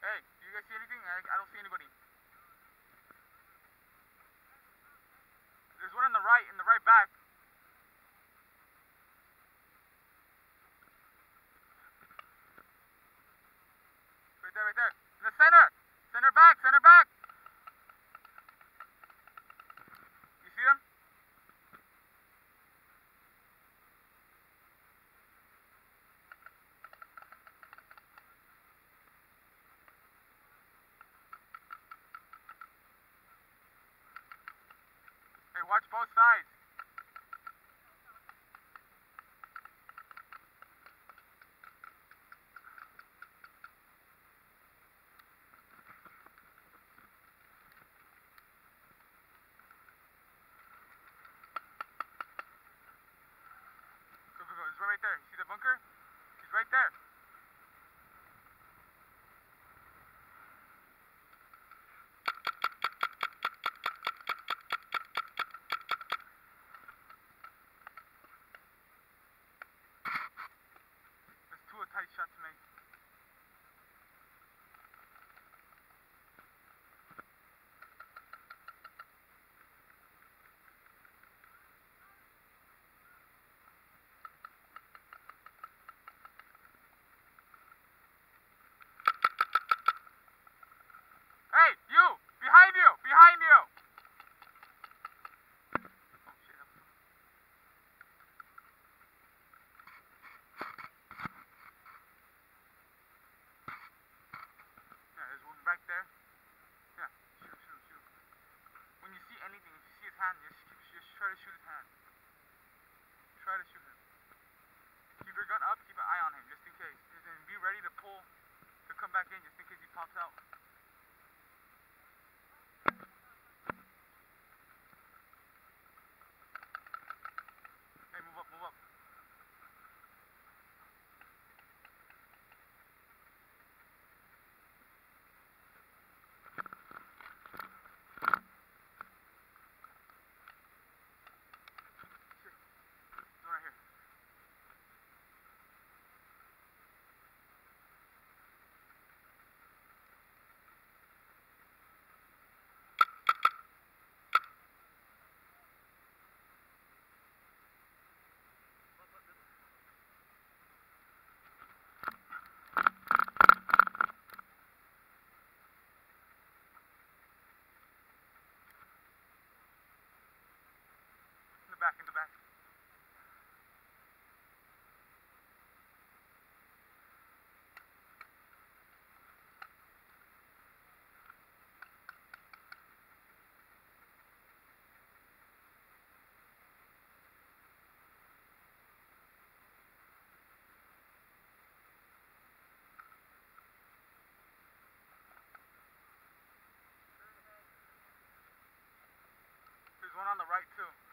Hey, do you guys see anything? I don't see anybody. There's one in the right back. Right there. In the center. Center back. You see them? Hey, watch both sides. Go. He's right there. You see the bunker? He's right there. That's two a tight shot to make. Hey, you! Behind you! Behind you! Oh, shit. Yeah, there's one back there. Yeah, shoot him. When you see anything, if you see his hand, just try to shoot his hand. Try to shoot him. Keep your gun up, keep an eye on him, just in case. And be ready to pull, to come back in, just in case he pops out. Hey, move up. Right here. In the back. There's one on the right too.